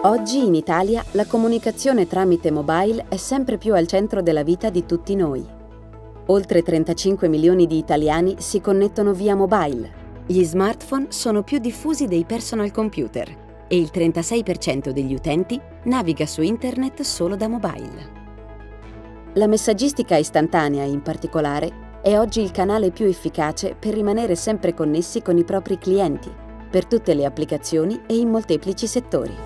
Oggi in Italia la comunicazione tramite mobile è sempre più al centro della vita di tutti noi. Oltre 35 milioni di italiani si connettono via mobile. Gli smartphone sono più diffusi dei personal computer e il 36% degli utenti naviga su internet solo da mobile. La messaggistica istantanea, in particolare, è oggi il canale più efficace per rimanere sempre connessi con i propri clienti, per tutte le applicazioni e in molteplici settori.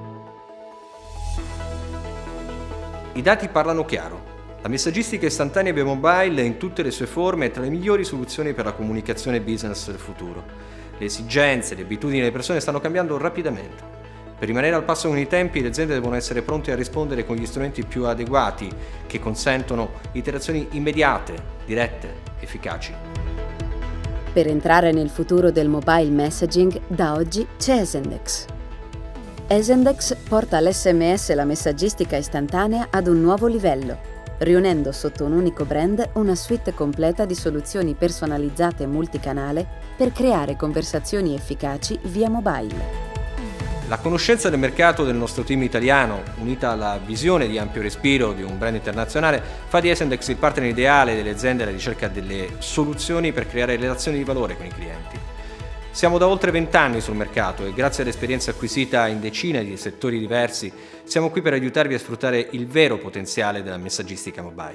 I dati parlano chiaro. La messaggistica istantanea via mobile in tutte le sue forme è tra le migliori soluzioni per la comunicazione business del futuro. Le esigenze, le abitudini delle persone stanno cambiando rapidamente. Per rimanere al passo con i tempi, le aziende devono essere pronte a rispondere con gli strumenti più adeguati che consentono interazioni immediate, dirette, efficaci. Per entrare nel futuro del mobile messaging, da oggi c'è Ezendex. Ezendex porta l'SMS e la messaggistica istantanea ad un nuovo livello, riunendo sotto un unico brand una suite completa di soluzioni personalizzate multicanale per creare conversazioni efficaci via mobile. La conoscenza del mercato del nostro team italiano, unita alla visione di ampio respiro di un brand internazionale, fa di Ezendex il partner ideale delle aziende alla ricerca delle soluzioni per creare relazioni di valore con i clienti. Siamo da oltre 20 anni sul mercato e grazie all'esperienza acquisita in decine di settori diversi, siamo qui per aiutarvi a sfruttare il vero potenziale della messaggistica mobile.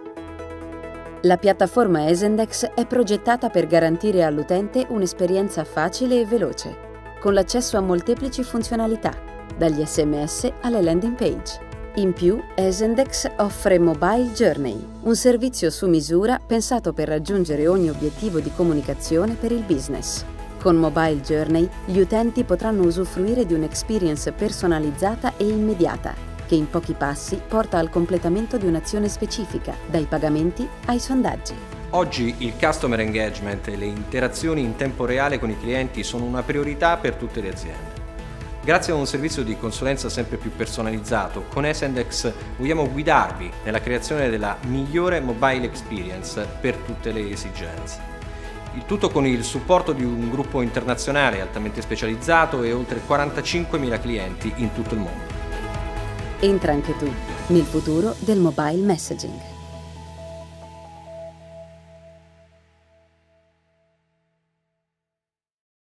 La piattaforma Ezendex è progettata per garantire all'utente un'esperienza facile e veloce, con l'accesso a molteplici funzionalità, dagli SMS alle landing page. In più, Ezendex offre Mobile Journey, un servizio su misura pensato per raggiungere ogni obiettivo di comunicazione per il business. Con Mobile Journey, gli utenti potranno usufruire di un'experience personalizzata e immediata, che in pochi passi porta al completamento di un'azione specifica, dai pagamenti ai sondaggi. Oggi il customer engagement e le interazioni in tempo reale con i clienti sono una priorità per tutte le aziende. Grazie a un servizio di consulenza sempre più personalizzato, con Ezendex vogliamo guidarvi nella creazione della migliore mobile experience per tutte le esigenze. Il tutto con il supporto di un gruppo internazionale altamente specializzato e oltre 45.000 clienti in tutto il mondo. Entra anche tu nel futuro del mobile messaging.